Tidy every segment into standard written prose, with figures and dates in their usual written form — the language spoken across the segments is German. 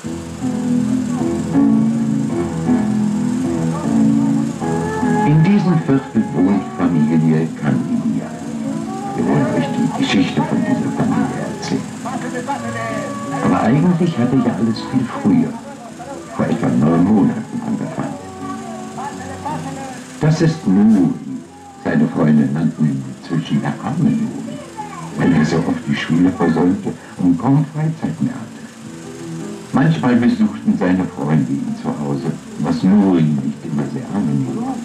In diesem Viertel wohnt Familie Candia. Wir wollen euch die Geschichte von dieser Familie erzählen. Aber eigentlich hatte ja alles viel früher, vor etwa 9 Monaten angefangen. Das ist Nuri. Seine Freunde nannten ihn inzwischen der arme Nuri, weil er so oft die Schule versäumte und kaum Freizeit mehr hatte. Manchmal besuchten seine Freunde ihn zu Hause, was Nuri nicht immer sehr angenehm war.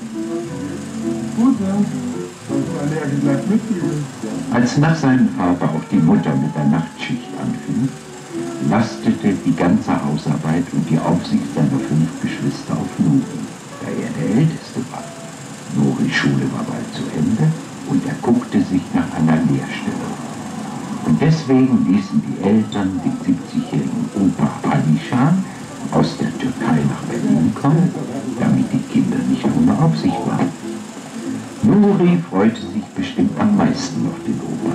Als nach seinem Vater auch die Mutter mit der Nachtschicht anfing, lastete die ganze Hausarbeit und die Aufsicht seiner 5 Geschwister auf Nuri, da er der Älteste war. Nuris Schule war bald zu Ende und er guckte sich nach einer Lehrstelle. Und deswegen ließen die Eltern den 70-jährigen Opa Alişan aus der Türkei nach Berlin kommen, damit die Kinder nicht ohne Aufsicht waren. Nuri freute sich bestimmt am meisten auf den Opa.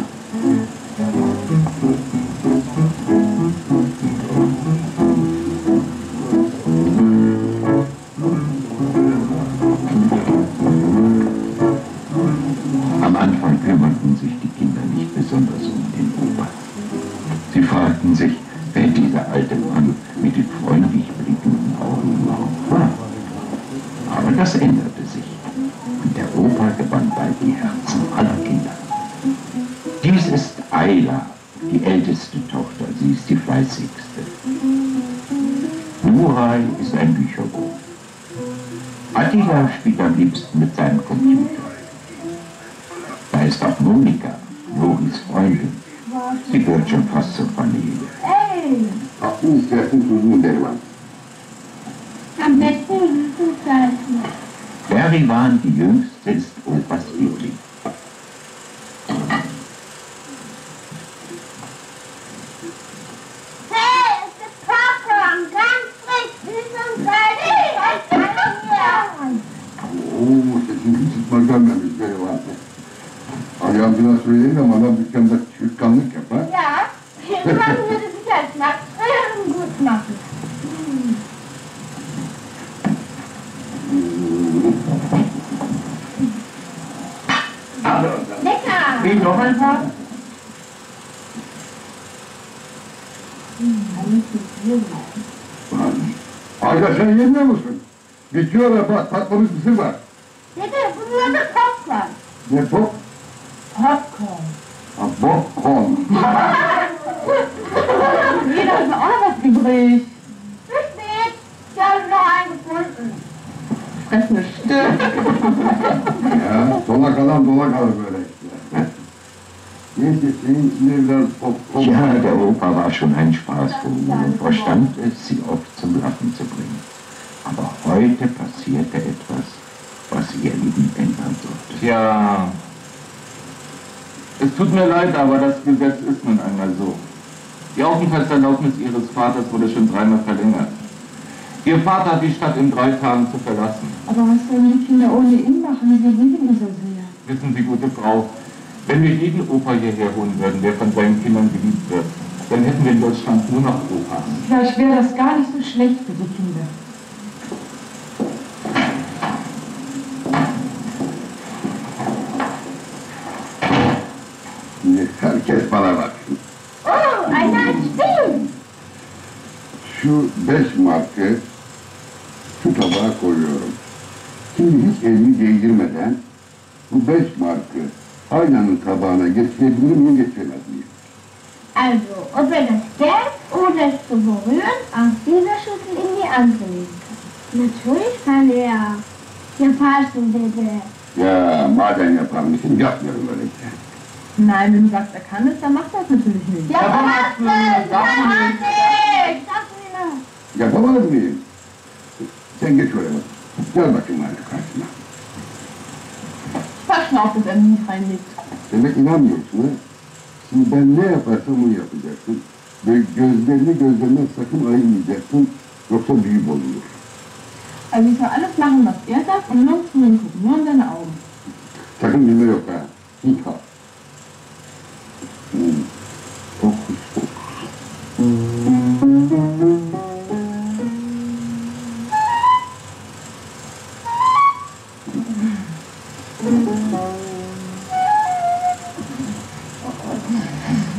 Am Anfang kümmerten sich die Kinder nicht besonders um den Opa. Sie fragten sich, wer dieser alte Mann mit den freundlich blickenden Augen überhaupt war. Aber das änderte sich. Und der Opa gewann bald die Herzen aller Kinder. Dies ist Ayla, die älteste Tochter. Sie ist die fleißigste. Nuray ist ein Bücherwurm. Attila spielt am liebsten mit seinem Computer. Da ist auch Monika, Nuris Freundin. Sie gehört schon fast zur Familie. Aklın istersin tuzunu derim. Am besten Zuzeiten. Berivan, die Jüngste, ist Opas Liebling. Hey, es ist Popcorn, ganz frisch, süß und salzig. Oo, sesini hiç tutmak görmemiş Berivan. Ayağımcına söyleyin ama adam dükkanda çırtkanlık yapar. Ja, irgendwann würde sich als Nacht gut machen. Lecker! Will noch ein paar? Ayda sen yemiyor musun? Bitiyor da bak patlamış mısır var. Dede, bunun adı Popcorn. Ne pop? Popcorn. Ha popcorn. Jeder hat mir auch noch was übrig. Zu spät. Ich habe noch einen gefunden. Fressene Stirn. Ya sona kalan dola kalır böyle işte. Neyse senin içinde biraz popcorn. Ja, der Opa war schon ein Spaßvogel und verstand es, sie oft zum Lachen zu bringen. Aber heute passierte etwas, was ihr Leben ändern sollte. Tja, es tut mir leid, aber das Gesetz ist nun einmal so. Die Aufenthaltserlaubnis Ihres Vaters wurde schon 3-mal verlängert. Ihr Vater hat die Stadt in 3 Tagen zu verlassen. Aber was sollen die Kinder ohne ihn machen? Wir lieben ihn so sehr. Wissen Sie, gute Frau, wenn wir jeden Opa hierher holen würden, der von seinen Kindern geliebt wird, dann hätten wir in Deutschland nur noch Opas. Vielleicht wäre das gar nicht so schlecht für die Kinder. Herkes bana baksın. Oh, einer hat Spiel. Şu 5 markı şu tabağa koyuyorum. Şimdi hiç elimi değdirmeden bu 5 markı aynanın tabağına getirebilir miyim, getiremez miyim? Also, ob er das Geld, ohne es zu berühren, aus dieser Schüssel in die andere legen kann. Natürlich kann er. Yaparsın Dede. Ya madem yapar mısın, yapmıyorum öyle şey. Nein, wenn du sagst, er kann es, dann macht er es natürlich nicht. Yaparsın! Yaparsın! Yapamaz mıyım? Sen geç oraya bak. Gel bakayım artık karşına. Pass schon auf, dass er mich nicht reinlegt. Demek inanmıyorsun ha? Şimdi ben ne yaparsam onu yapacaksın. Ve gözlerini gözlerinden sakın ayırmayacaksın. Yoksa büyü bozulur. Also ich soll alles machen, was er sagt und nur zu ihm gucken, nur in seine Augen. Sakın bilme yok ha. İlk al. Fokus, fokus.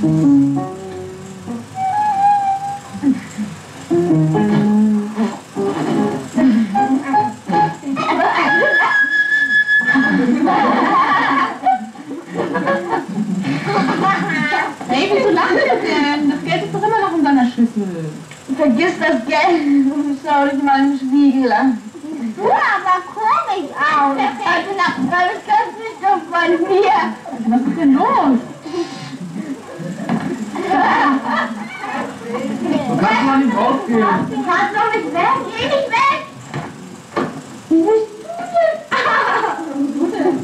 Hey, wieso lachen wir denn? Das Geld ist doch immer noch in seiner Schüssel. Vergiss das Geld und schau dich mal im Spiegel an. Du aber komisch aus. Heute Nacht träume ich ganz nicht doch von mir. Was ist denn los? Du kannst mal nicht rausgehen. Du kannst doch nicht weg. Geh nicht weg. Wie bist du denn?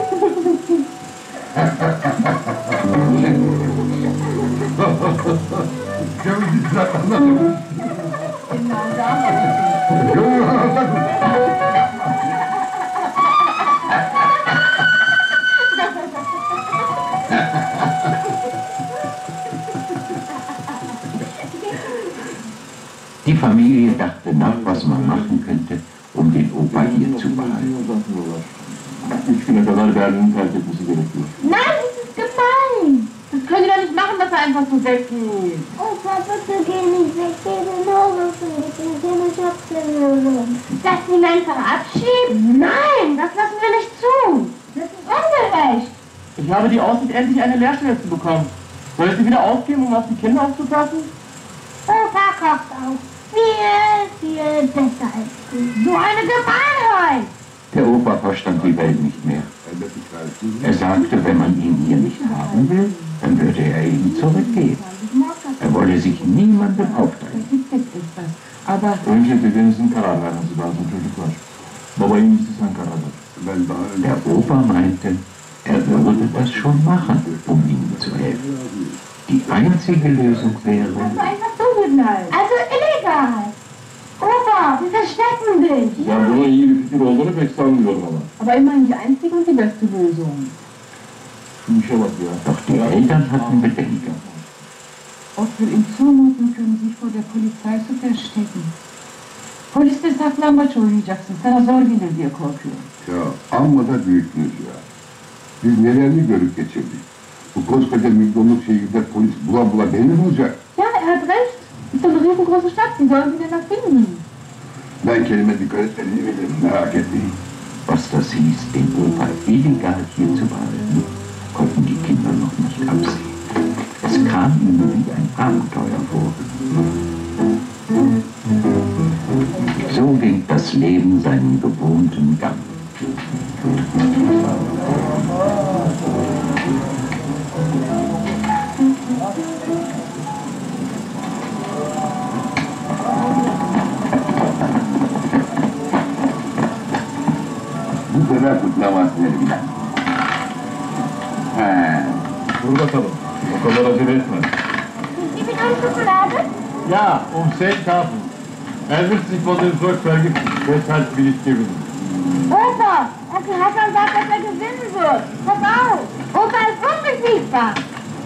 Die Familie dachte nach, was man machen könnte, um den Opa hier zu behalten. Ich finde gerade Berlin halt ein bisschen gerecht. Nein, das ist gemein. Das können die doch nicht machen, dass er einfach so weggeht. Opa, bitte geh nicht weg. Geh mir nur so viel. Ich bin keine Schatzlösung. Lass ihn einfach abschieben? Nein, das lassen wir nicht zu. Das ist ungerecht. Ich habe die Aussicht, endlich eine Lehrstelle zu bekommen. Soll ich sie wieder aufgeben, um auf die Kinder aufzupassen? Opa kocht auch viel, viel besser als du. So eine Gemeinheit. Der Opa verstand die Welt nicht mehr. Er sagte, wenn man ihn hier nicht haben will, dann würde er ihn zurückgeben. Er wolle sich niemandem aufteilen. Aber Önce dedenizin karar vermesi lazım çocuklar. Baba en iyisi sen karar ver. Der Opa meinte, er würde das schon machen, um ihnen zu helfen. Die einzige Lösung wäre, einfach so bleiben. Also illegal. Opa, wir verstecken dich. Ya bunun iyi bir fikir olduğunu pek sanmıyorum ama. Aber immerhin die einzige und die beste Lösung. Şu işe bak ya. doch die Eltern hatten Bedenken. Oft will ihm zumuten können, sich vor der Polizei zu verstecken. Poliste saklambaç oynayacaksın. Sana zor gelir diye korkuyorum. Ya amma da büyüttünüz ya. Biz nelerini görüp geçirdik. Bu koskoca milyonluk şehirde polis bula bula beni mi bulacak? Ja, er hat recht. Ist doch eine riesengroße Stadt. Wie sollen sie denn das finden? Ben kelime dikkat etmediğini bilirim, merak etmeyin. Was das hieß, den Opa illegal hier zu behalten, konnten die Kinder noch nicht absehen. Es kam ihnen wie ein Abenteuer vor. So ging das Leben seinen gewohnten Gang. Bu sefer kutlaması elimden. Dur bakalım. O kadar acele etme. Gib mir eine Schokolade. Ja, 10 Tafeln. Er wird sich von dem Volk vergiften. Deshalb will ich gewinnen. Opa, Onkel Hassan sagt, dass er gewinnen wird. Pass auf. Opa ist unbesiegbar.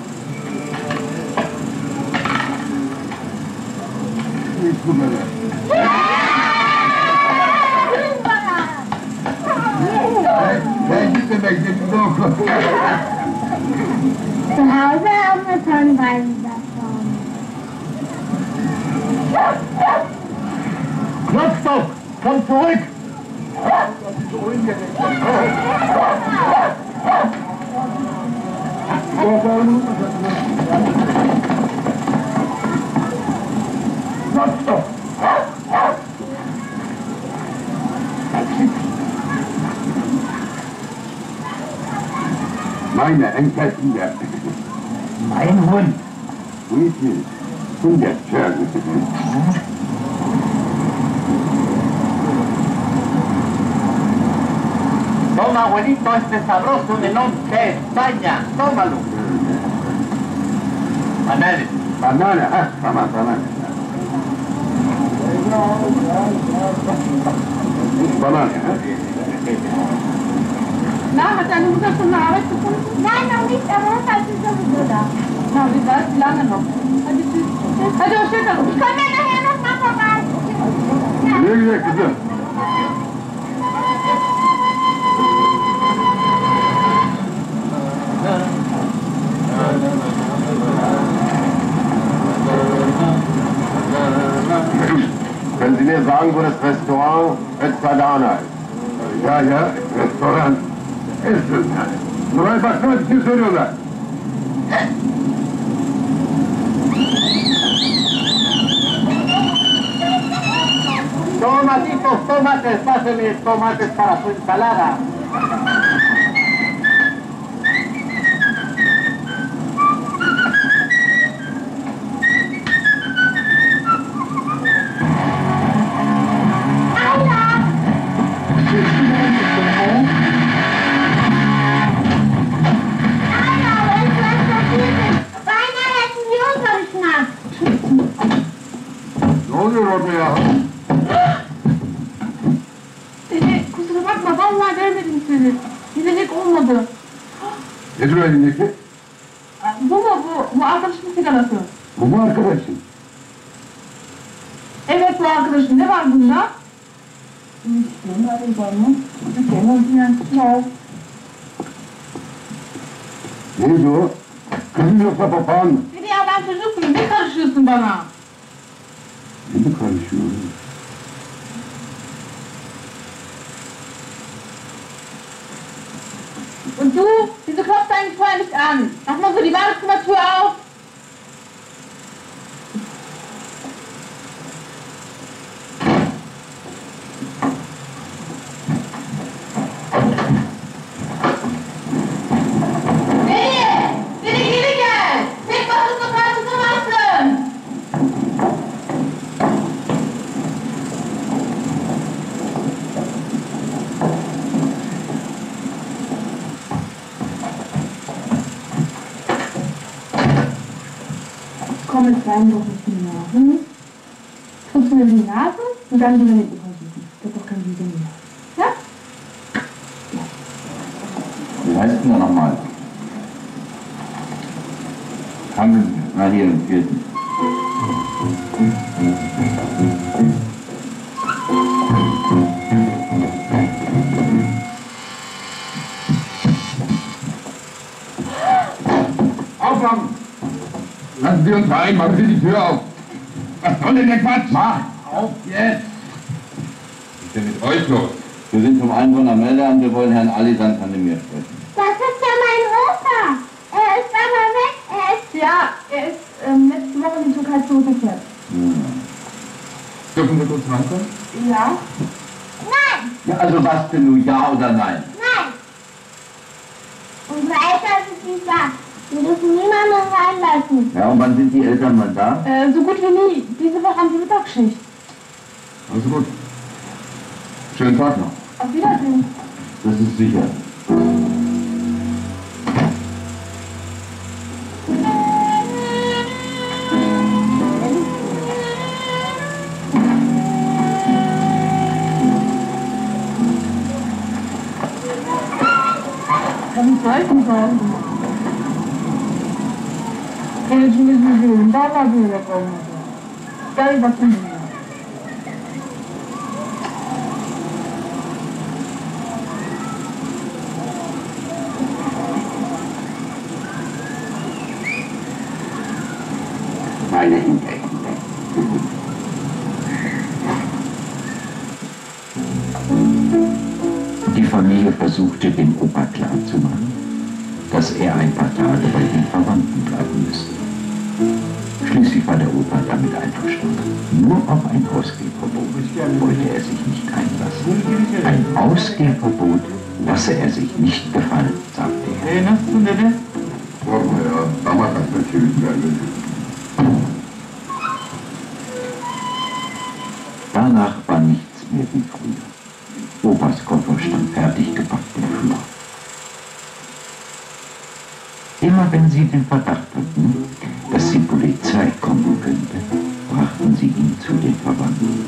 Hiç bu kadar. Ben gitmemek de oku. Zu Hause haben wir tonnenweise davon. Knopfstock! Komm zurück! Knopfstock! Meine Enkelkinder. Mein Hund! Bu için Hundertschön. Toma, abuelito, este sabroso melón de España. Tómalo. Bananas. Banane, ha tamam tamam. Banane, ha? Na, hat deine Mutter schon eine Arbeit gefunden? Nein, noch nicht, aber Opa ist sowieso da. Na, wie weiß, wie lange noch? Also, tschüss. Also, schön, Ich komme ja nachher noch mal vorbei. Ja. Güle güle kızım. mir sagen, wo das Restaurant Estradana ist? Ya restoran. Esrüzkan. Buraya bakmak için soruyorlar. Tomatitos, tomates, páseme tomates para su ensalada. Ne oluyor orada ya? Dede kusura bakma vallahi görmedim seni. Bilerek olmadı. Nedir o elindeki? Bu mu bu? Bu arkadaşımın sigarası. Bu mu arkadaşın? Evet bu arkadaşım. Ne var bunda? Neydi o? Kızım yoksa papağan mı? Dede ya ben çocuk muyum? Ne karışıyorsun bana? Ne mi karışıyor? Und du, wieso klopfst du eigentlich vorher nicht an? Mach mal so die Badezimmertür auf. Komm jetzt rein, doch nicht mehr. Hm? Putzt mir die Nase und dann gehen wir hinten versuchen. Das ist doch kein Video mehr. Ja? Wie heißt denn der nochmal? Handeln. Na, hier im vierten. Aufwachen! Lassen Sie uns rein, machen Sie die Tür auf! Was soll denn der Quatsch? Mach auf jetzt! Was ist denn mit euch los? Wir sind vom Einwohnermeldeamt, wir wollen Herrn Alisan Kandemir sprechen. Das ist ja mein Opa. Er ist aber weg. Er ist letzte Woche in die Türkei zurückgekehrt. Dürfen wir kurz rankommen? Ja? Nein, Ja, also was denn nun, ja oder nein? nein. Unsere Eltern sind nicht da. Wir dürfen niemanden reinlassen. Ja, und wann sind die Eltern mal da? So gut wie nie. Diese Woche haben sie Mittagsschicht. Also gut. Schönen Tag noch. Auf Wiedersehen. Das ist sicher. Tabii sollten sorgen. Gelişimiz müdürüm, valla böyle olmadı. Gel bakayım buraya. Meine Hinterhände. Die Familie versuchte dem Opa klarzumachen, dass er ein paar Tage bei den Verwandten bleiben müsste. Schließlich war der Opa damit einverstanden. Nur auf ein Ausgehverbot wollte er sich nicht einlassen. Ein Ausgehverbot lasse er sich nicht gefallen, sagte er. Nasılsın dede? Korkma ya. Damat aslında çevirdiler beni. Danach war nichts mehr wie früher. Opas Koffer stand fertig gepackt im Flur. Immer wenn sie den Verdacht hatten, dass die Polizei kommen könnte, brachten sie ihn zu den Verwandten.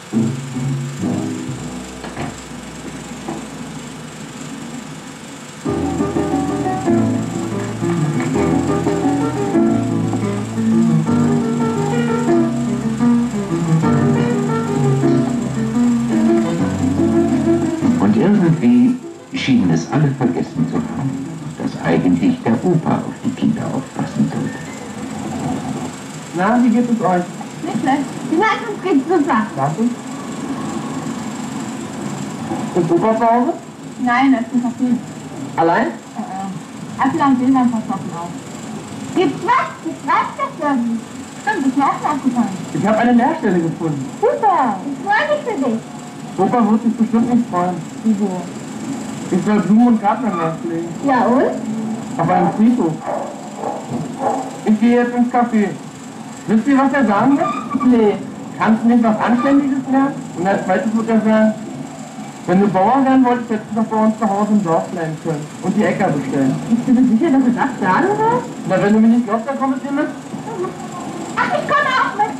Und irgendwie schienen es alle vergessen zu haben, dass eigentlich der Opa auf die Kinder aufpassen sollte. Na, wie geht es euch? Nicht schlecht. Die Leistung geht super. Danke. Und Opa zu Hause? Nein, er ist im Café. Allein? Äpfel und Bildernkartoffeln auch. Gibt's was? Gibt's Reiskartoffeln? Stimmt, ist mir auch schon aufgefallen. Ich habe eine Lehrstelle gefunden. Super, ich freue mich für dich. Opa wird sich bestimmt nicht freuen. Wieso? Ich soll Blumen und Garten nachlegen. Ja und? Auf einem Friedhof. Ich gehe jetzt ins Café. Wisst ihr, was er sagen wird? Nee. Kannst du nicht was Anständiges lernen? Und als zweites wird er sagen, wenn du Bauer werden wolltest, hättest du doch bei uns zu Hause im Dorf bleiben können und die Äcker bestellen. Bist du dir sicher, dass du das sagen willst? Na, wenn du mir nicht glaubst, dann komm mit dir mit. Ach, ich komme auch mit.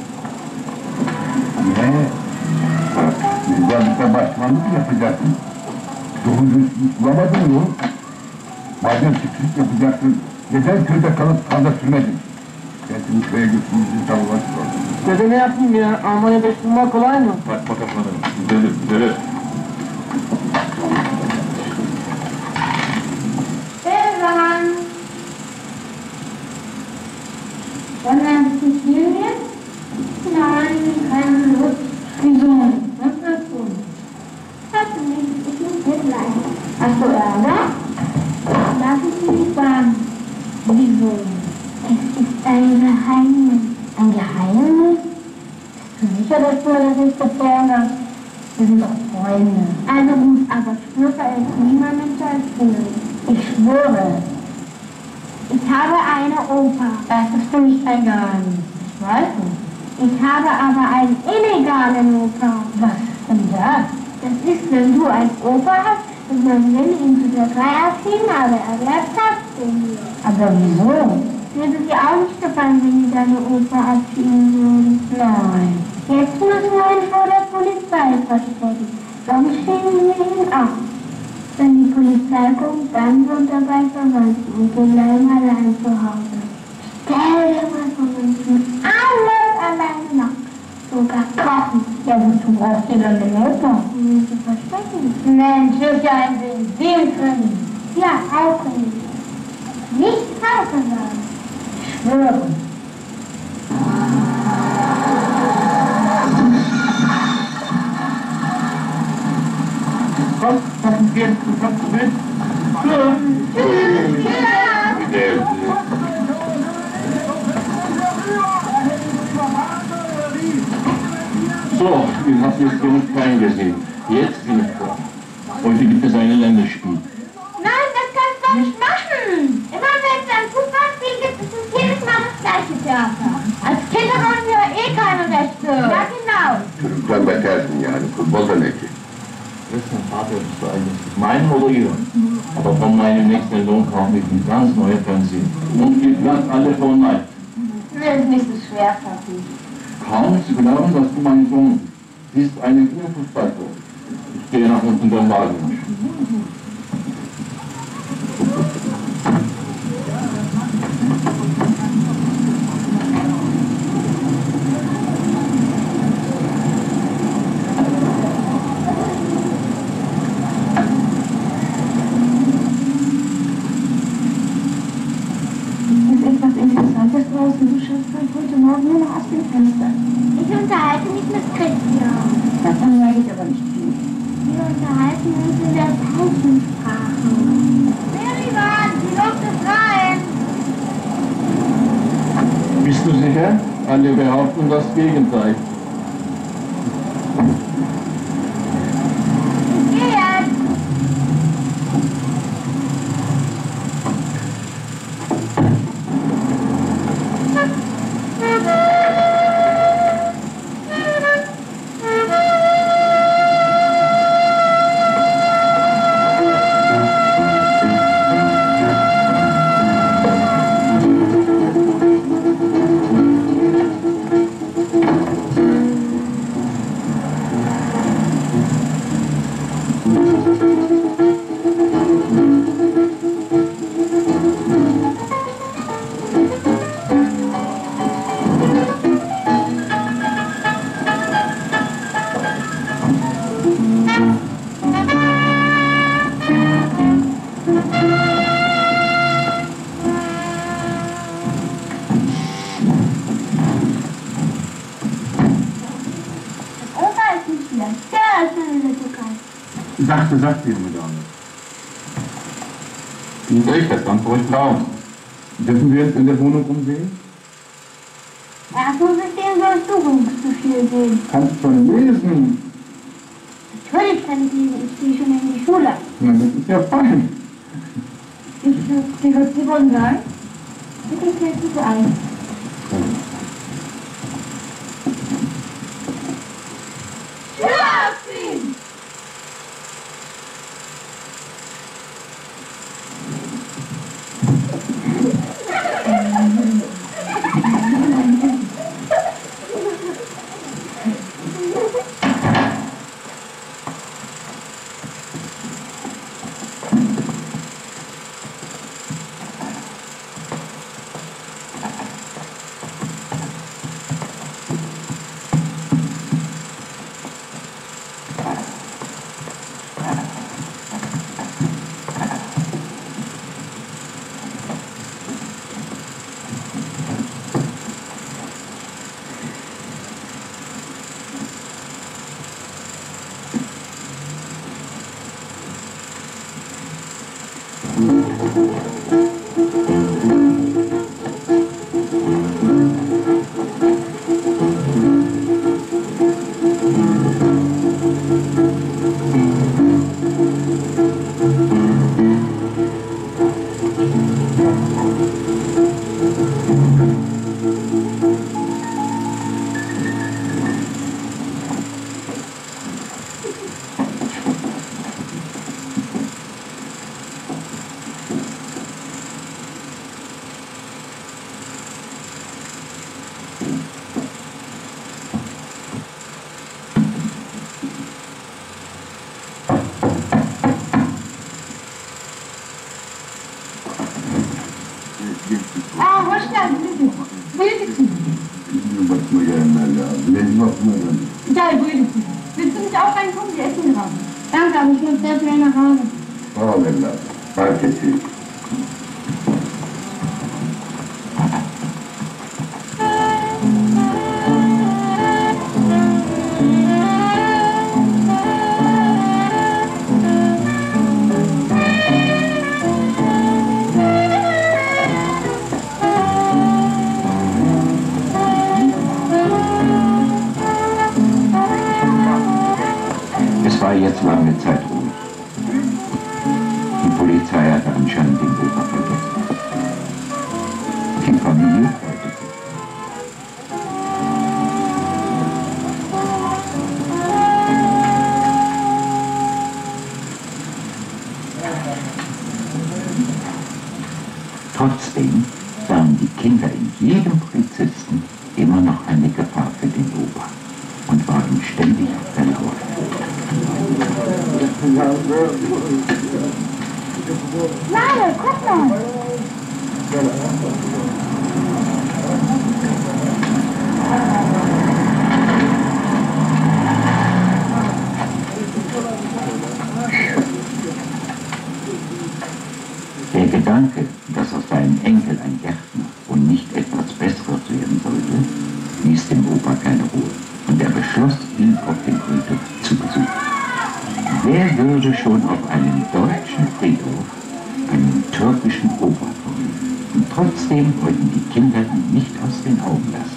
Güzel bir başkanlık yapacaksın. Doğru düzgün bulamadın mı? Madem çiftlik yapacaksın, neden köyde kalıp fazla sürmedin? Ben seni köye götürürüzü savunmak. Dede ne yapayım ya? Almanya'da iş bulmak kolay mı? Bak bakalım. Gidelim, gidelim. Stefan! Wollen wir ein bisschen spielen jetzt? Nein, keine Lust. Wieso? Was willst du? Hast du nicht? Ich muss mitleiden. Hast du Ärger? Darf ich dir nicht sagen. Wieso? Es ist ein Geheimnis. Ein Geheimnis? Bist du sicher, dass du mir das nicht erzählen hast? Wir sind doch Freunde. Also gut, aber schwöre es niemandem zu erzählen. Ich schwöre. Ich habe eine Oper. Das ist für mich kein Geheimnis. Ich weiß nicht. Ich habe aber einen illegalen Opa. Was ist denn das? Das ist, wenn du einen Opa hast und man will ihn zu der Freier ziehen, aber er bleibt trotzdem hier. Aber wieso? Würde dir auch nicht gefallen, wenn die deine Opa abziehen würden? Nein. Jetzt müssen wir ihn vor der Polizei verstecken. Sonst schieben wir ihn ab. Wenn die Polizei kommt, dann wird er bei Verwandten und wir bleiben allein zu Hause. Stell dir mal vor, wir müssen alles alleine machen. Sogar kochen. Ja, wozu brauchst du dann den Opa? Um ihn zu verstecken. Mensch, ist ja ein Benzin können. Ja, rauchen. Nicht rauchen sagen. Schwören. Komm, lass uns gehen. Du kommst mit. So, ihr habt jetzt genug Fein gesehen. Jetzt bin ich dran. Heute gibt es ein Länderspiel. Nein, das kannst du nicht machen. Immer wenn es ein Fußballspiel gibt, ist es jedes Mal das gleiche Theater. Als Kinder haben wir eh keine Rechte. Ja, genau. Çocuktan betersin yani, futbol da ne ki? Wessen Vater bist du eigentlich? Meinen oder ihren? Aber von meinem nächsten Lohn kaufe ich ein ganz neues Fernsehen. Und ihr bleibt alle von Neid. Nee, ist nicht so schwer, Papi. Kaum zu glauben, dass du mein Sohn bist, einen Fußballtor. Ich gehe nach unten beim Wagen. Interessantes draußen. Du schaust halt heute Morgen nur noch aus dem Fenster. Ich unterhalte mich mit Christian. Davon sage ich aber nicht viel. Wir unterhalten uns in der Zeichensprache. Merivan, die Luft ist rein. Bist du sicher? Alle behaupten das Gegenteil. Ich gehe jetzt. Sachte, junge Dame. Wie soll ich das ganz ruhig glauben? Dürfen wir uns in der Wohnung umsehen? Erst muss ich den Durchsuchungsbefehl sehen. Kannst schon lesen. Natürlich kann ich lesen, ich gehe schon in die Schule. Na, das ist ja fein. Sie wollen sein? Bitte stellt sich ein. Schlafen! Hoş geldiniz. Buyurun. Bakma gelmeli abi. Benim bakma gelmeli. Gel buyurun. Willst du nicht auch reinkommen? Wir essen gerade. Danke, aber ich muss sehr schnell nach Hause. Sağ ol evladım. Fark ettik. Es war jetzt lange Zeit ruhig. Die Polizei hatte anscheinend den Opa vergessen. Die Familie freute sich. Trotzdem sahen die Kinder in jedem Polizisten immer noch eine Gefahr für den Opa und waren ständig auf der Lauer. Mama, guck mal! Der Gedanke, dass aus seinem Enkel ein Gärtner und nicht etwas Besseres werden sollte, ließ dem Opa keine Ruhe und er beschloss, ihn auf dem Friedhof zu besuchen. Wer würde schon auf einem deutschen Friedhof einen türkischen Opa kommen? Und trotzdem wollten die Kinder ihn nicht aus den Augen lassen.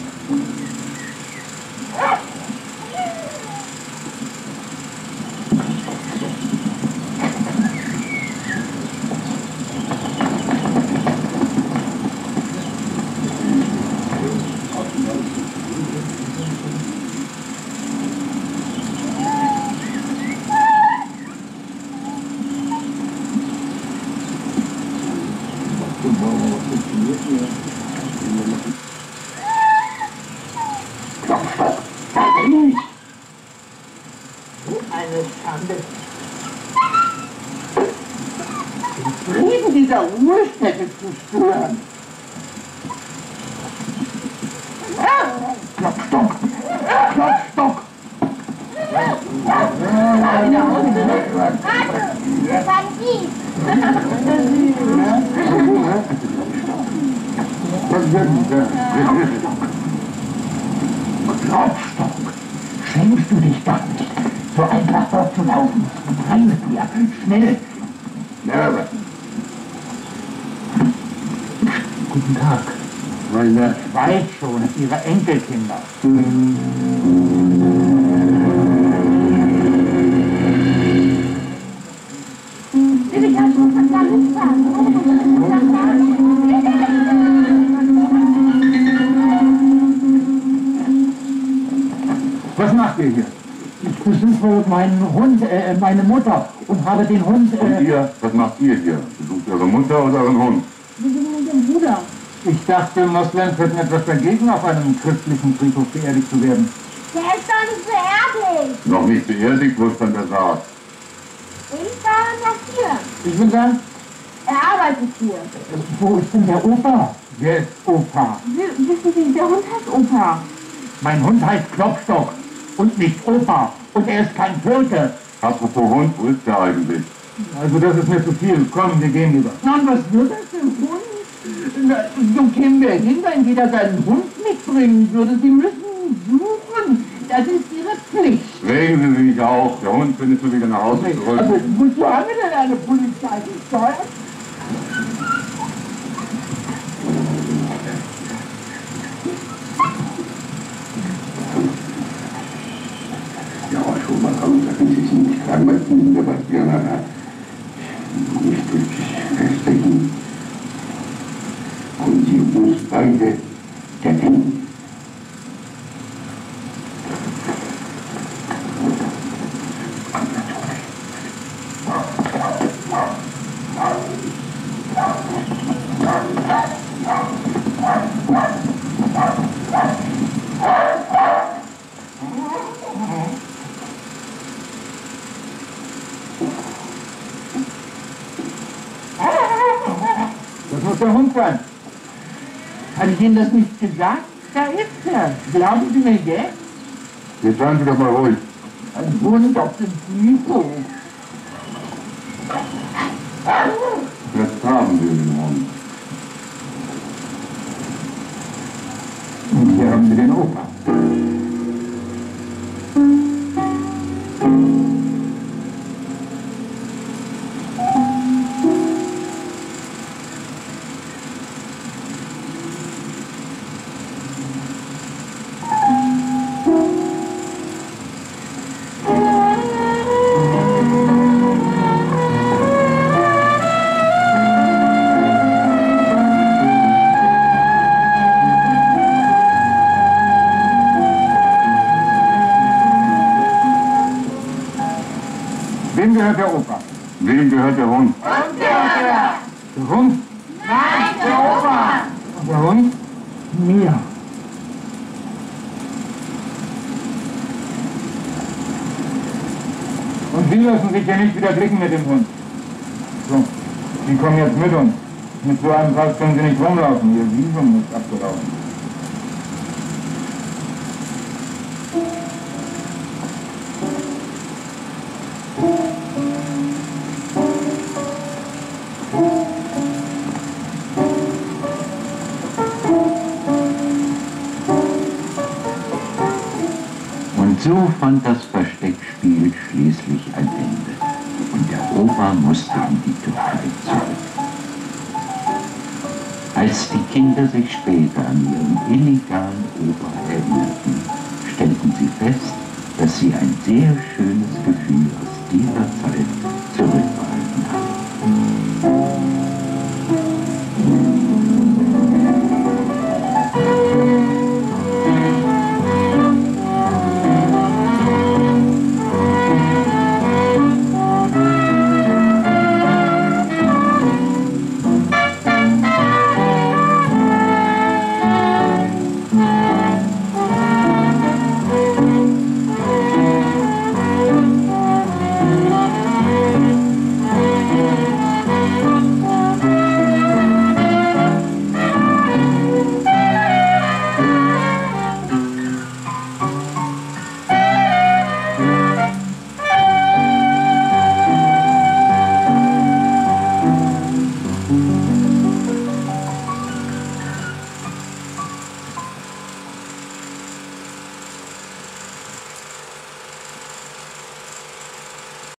Eine Schande. Den Frieden dieser Ruhestätte zu stören. Klopfstock! Klopfstock! Klopfstock, schämst du dich doch nicht? so einfach dort zu laufen. Rein mit dir, schnell. Ja, aber Guten Tag. meine Ich weiß schon, Ihre Enkelkinder. Was macht ihr hier? Ich besuche meinen Hund, meine Mutter und habe den Hund... Und ihr, was macht ihr hier? Besucht eure Mutter oder euren Hund? Wir sind mit dem Bruder. Ich dachte, Moslems hätten etwas dagegen, auf einem christlichen Friedhof beerdigt zu werden. Der ist doch nicht beerdigt. Noch nicht beerdigt, wo ist dann der Sarg? Ich war noch hier. Ich bin da. Er arbeitet hier. Wo ist denn der Opa? Wer ist Opa? Wissen Sie, der Hund heißt Opa. Mein Hund heißt Klopstock und nicht Opa. Und er ist kein Türke. Apropos Hund, wo ist der eigentlich? Also das ist mir zu viel. Komm, wir gehen lieber. Nein, was wird das für ein Hund? Na, so kämen wir hin, wenn jeder seinen Hund mitbringen würde. Sie müssen suchen. Das ist Ihre Pflicht. Regen Sie sich auch. Der Hund findet schon wieder nach Hause zurück. Also, wozu haben wir denn eine Polizei gesteuert? Ja, schon mal kommen, sagen Sie es nicht. Einmal in der Bastiana. Nicht wirklich feststecken. Und Sie uns beide decken. Das muss der Hund sein. Habe ich Ihnen das nicht gesagt? Da ist er. Glauben Sie mir jetzt? Jetzt seien Sie doch mal ruhig. Ein Hund auf dem Friedhof. Jetzt haben wir den Hund. Und hier haben Sie den Opa. Wem gehört der Opa? Wem gehört der Hund? Der Hund? Nein, der Opa. Und der Hund? Mir. Und Sie lassen sich ja nicht wieder blicken mit dem Hund. So, Sie kommen jetzt mit uns. Mit so einem Pass können Sie nicht rumlaufen. Ihr Visum ist abgelaufen. Und so fand das Versteckspiel schließlich ein Ende. Und der Opa musste in die Türkei zurück. Als die Kinder sich später an ihren illegalen Opa erinnerten, stellten sie fest, dass sie ein sehr schönes Gefühl aus dieser Zeit